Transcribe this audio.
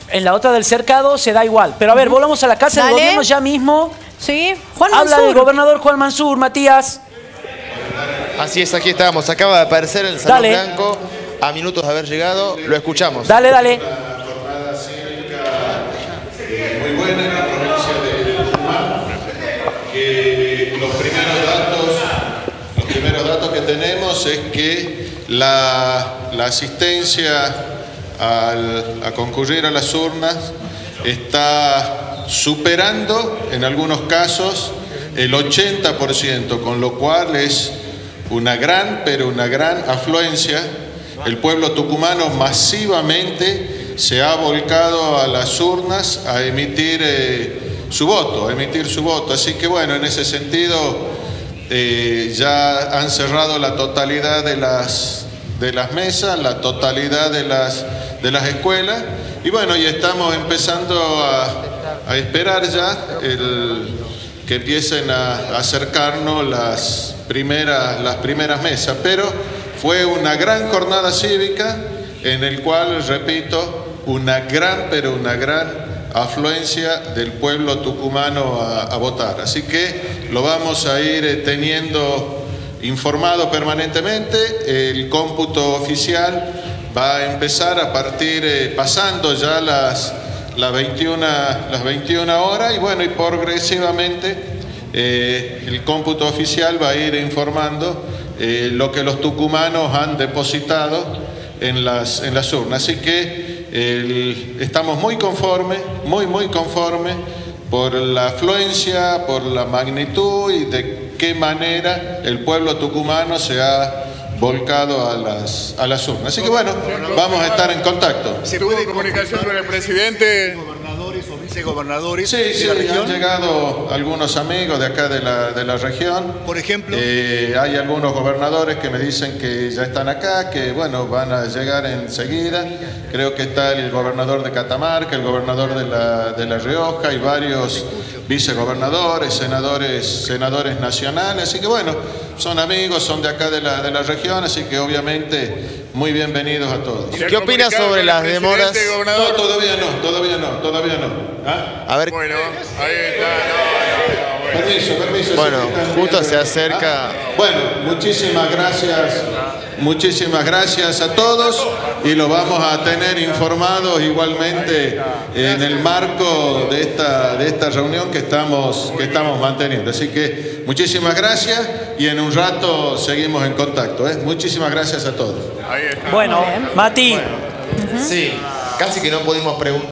En la otra del cercado se da igual. Pero a ver, volvamos a la casa del gobierno ya mismo. Sí, Juan Habla Mansur. del gobernador Juan Mansur, Matías. Así es, aquí estamos. Acaba de aparecer en el Salón Blanco, a minutos de haber llegado. Lo escuchamos. Dale, dale. Una jornada cívica muy buena en la provincia de Tucumán. Que los primeros datos que tenemos es que la asistencia a concurrir a las urnas está superando en algunos casos el 80%, con lo cual es una gran afluencia. El pueblo tucumano masivamente se ha volcado a las urnas a emitir su voto, Así que bueno, en ese sentido ya han cerrado la totalidad de las mesas, la totalidad de las escuelas, y bueno, y estamos empezando a esperar ya que empiecen a acercarnos las primeras mesas, pero fue una gran jornada cívica en el cual, repito, una gran afluencia del pueblo tucumano a votar. Así que lo vamos a ir teniendo informado permanentemente. El cómputo oficial va a empezar a partir, pasando ya las 21 horas, y bueno, y progresivamente el cómputo oficial va a ir informando lo que los tucumanos han depositado en las urnas. Así que estamos muy conformes por la afluencia, por la magnitud y de qué manera el pueblo tucumano se ha volcado a las urnas. Así que bueno, vamos a estar en contacto. ¿Se puede comunicación con el presidente? ¿Gobernadores o vicegobernadores? Sí, han llegado algunos amigos de acá de la región. Por ejemplo. Hay algunos gobernadores que me dicen que ya están acá, que bueno, van a llegar enseguida. Creo que está el gobernador de Catamarca, el gobernador de la Rioja y varios vicegobernadores, senadores nacionales. Así que bueno, son amigos, son de acá de la región, así que obviamente muy bienvenidos a todos. ¿Qué opinas sobre las demoras? No, todavía no. ¿Ah? A ver. Bueno, ahí está. Permiso. Bueno, justo se acerca. Bueno, muchísimas gracias a todos, y lo vamos a tener informados igualmente en el marco de esta reunión que estamos manteniendo. Así que muchísimas gracias, y en un rato seguimos en contacto. Muchísimas gracias a todos. Bueno, Mati. Sí, casi que no pudimos preguntar.